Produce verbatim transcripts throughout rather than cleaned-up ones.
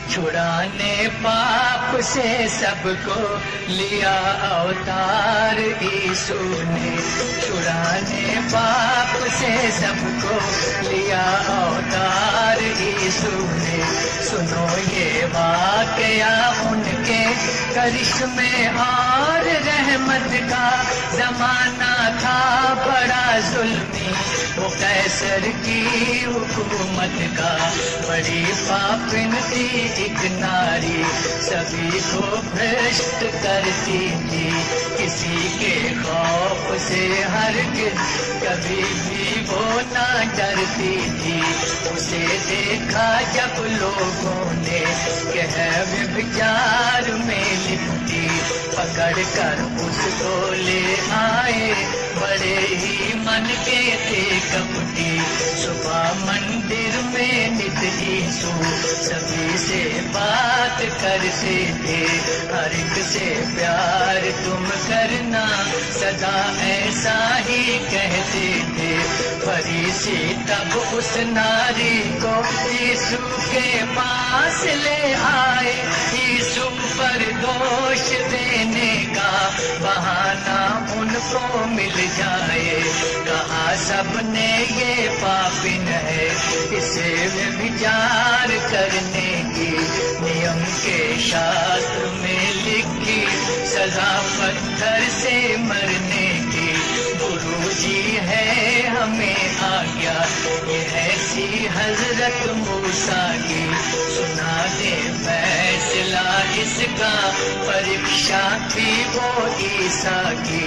छुड़ाने पाप से सबको लिया अवतार यीशु ने, छुड़ाने पाप से सबको लिया अवतार यीशु ने। सुनो ये वाकया उनके करिश्मे और रहमत का, जमाना था बड़ा जुल्मी वो कैसर की हुकूमत का। बड़ी पापिन थी एक नारी, सभी को भ्रष्ट करती थी, किसी के खौफ से हरगिज़ कभी भी वो ना डरती थी। उसे देखा जब लोगों ने कह व्यभिचार में लिपटी, पकड़ कर उसको ले आए बड़े ही मन के थे कपटी। सुबह मंदिर में नित यीशु सभी से बात करते थे, हर एक से प्यार तुम करना सदा ऐसा ही कहते थे। फरीसी तब उस नारी को यीशु के पास ले आए, यीशु पर दोष देने का बहाना उनको मिल जाए। कहा सबने ये पापिन है, इसे विचार करने की नियम के शास्त्र में लिखी सजा पत्थर से मरने की। गुरु जी है हमें आज्ञा ये ऐसी हजरत मूसा की, सुना दे फैसला इसका, परीक्षा थी वो ईसा की।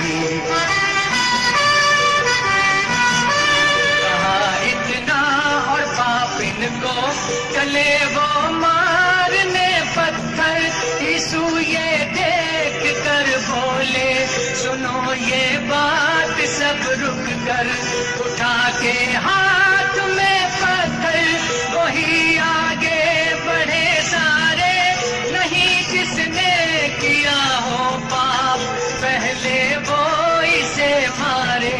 कहा इतना और पापिन को चले वो मारने पत्थर, यीशु ये देख कर बोले सुनो ये बात सब रुक कर। उठा के हाथ में पत्थर वही आगे बढ़े सारे, नहीं जिसने किया हो पाप पहले वो इसे मारे।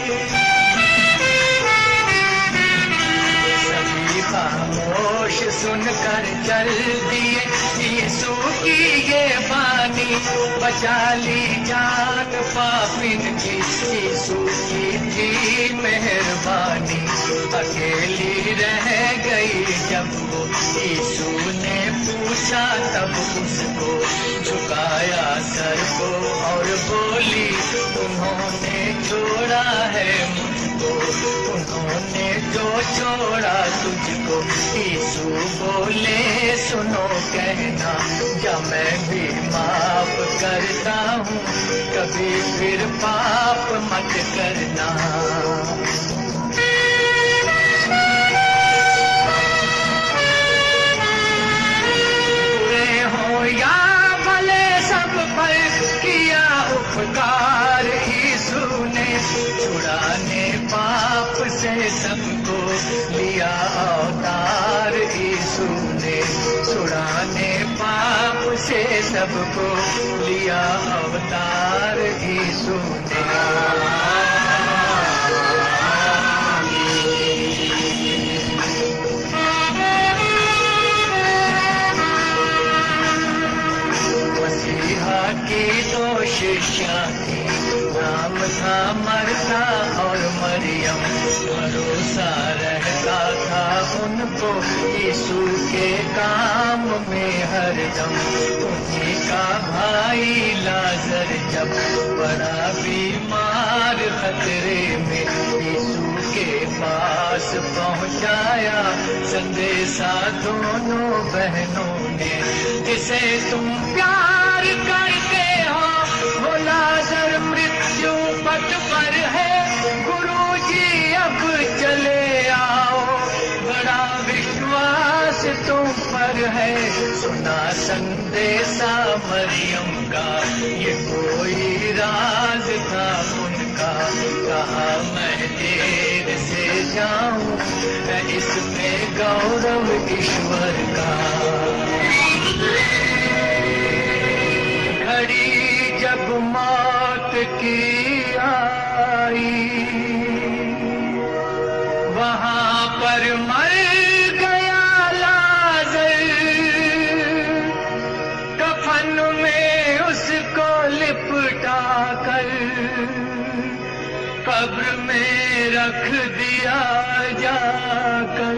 सभी खामोश सुनकर चल दिए यीशु की ये वाणी, बचा ली जान पापिन की यीशु की थी मेहरबानी। अकेली रह गई जब वो यीशु ने पूछा तब उसको, झुकाया सर को और बोली उन्होंने छोड़ा है मुझको, उन्होंने जो छोड़ा तुझको। यीशु बोले सुनो कहना क्या मैं भी माफ करता हूँ, कभी फिर पाप मत करना। बुरे हो या भले सब पर किया उपकार यीशु ने, छुड़ाने पाप से सबको लिया अवतार यीशु ने, छुड़ाने पाप से सबको लिया अवतार यीशु ने। मसीहा की दो शिष्या थी, नाम था मरता और मरियम, भरोसा रहता था उनको यीशु के काम में हरदम। उन्हीं का भाई लाजर जब बड़ा बीमार खतरे में, यीशु के पास पहुंचाया संदेशा दोनों बहनों ने, जिसे तुम प्यार करते हो वो लाजर मृत्यु पथ पर है, गुरुजी अब चले आओ, बड़ा विश्वास तुम पर है। सुना संदेशा मरियम का ये कोई राज था उनका, कहा मैं देर से जाऊं मैं इसमें गौरव ईश्वर का। घड़ी जब मौत की आई वहां पर मर गया लाजर, कर कब्र में रख दिया जाकर।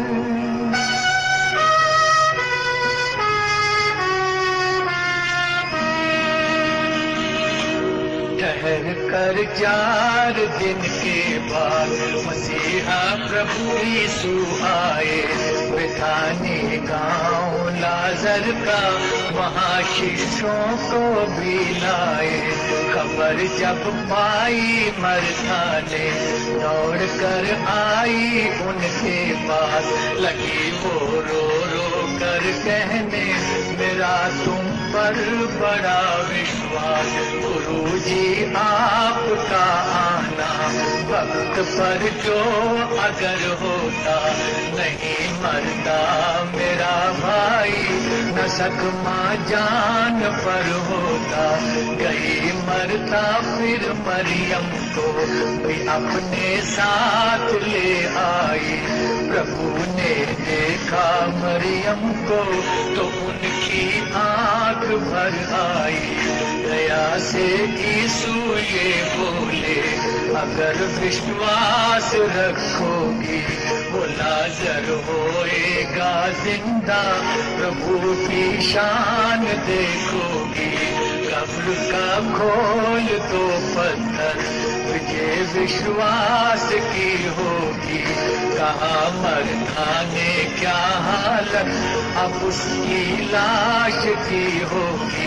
ठहर कर चार दिन के बाद मसीहा प्रभु यीशु आए। बिथानी गांव लाजर का वहाँ शिष्यों को भी लाए। खबर जब पाई मरथा ने दौड़ कर आई उनके पास। लगी वो रो रो कर कहने मेरा तुम पर बड़ा विश्वास। गुरु जी आपका आना वक्त पर जो अगर होता नहीं मरता मेरा भाई। न सकमा जान पर होता गई मरता फिर मरियम को भी अपने साथ ले आई। प्रभु ने देखा मरियम को तो उनकी आंख भर आई। दया से यीशु ये बोले अगर विश्वास रखोगी वो लाजर होएगा जिंदा। प्रभु की शान देखोगी कब्र का खोल तो पत्थर तुझे विश्वास की होगी। कहा मरथा ने क्या हालत अब उसकी लाश की होगी।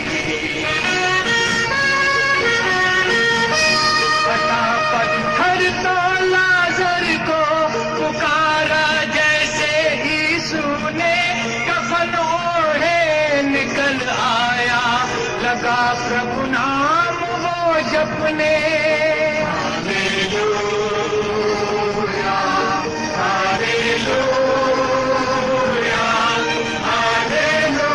पत्थर तो लाजर को पुकारा जैसे यीशु ने कफन ओढ़े निकल आया। लगा प्रभु नाम वो जपने। Hallelujah hallelujah hallelujah.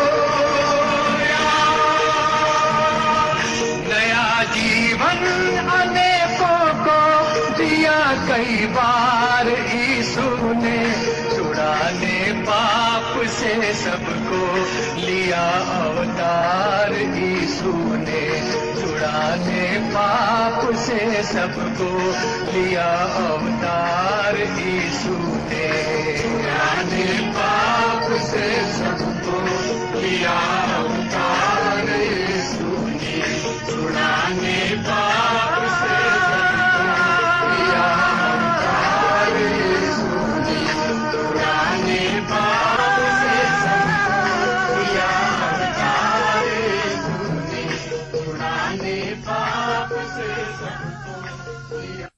नया जीवन अनेकों को दिया कई बार यीशु ने। छुड़ाने पाप से सबको लिया अवतार यीशु ने। छुड़ाने पाप से सबको लिया अवतार यीशु ने। छुड़ाने पाप से सबको लिया अवतार यीशु ने। छुड़ाने पाप से सबको लिया अवतार यीशु ने। छुड़ाने पाप से सबको लिया अवतार यीशु ने। छुड़ाने पाप से सबको लिया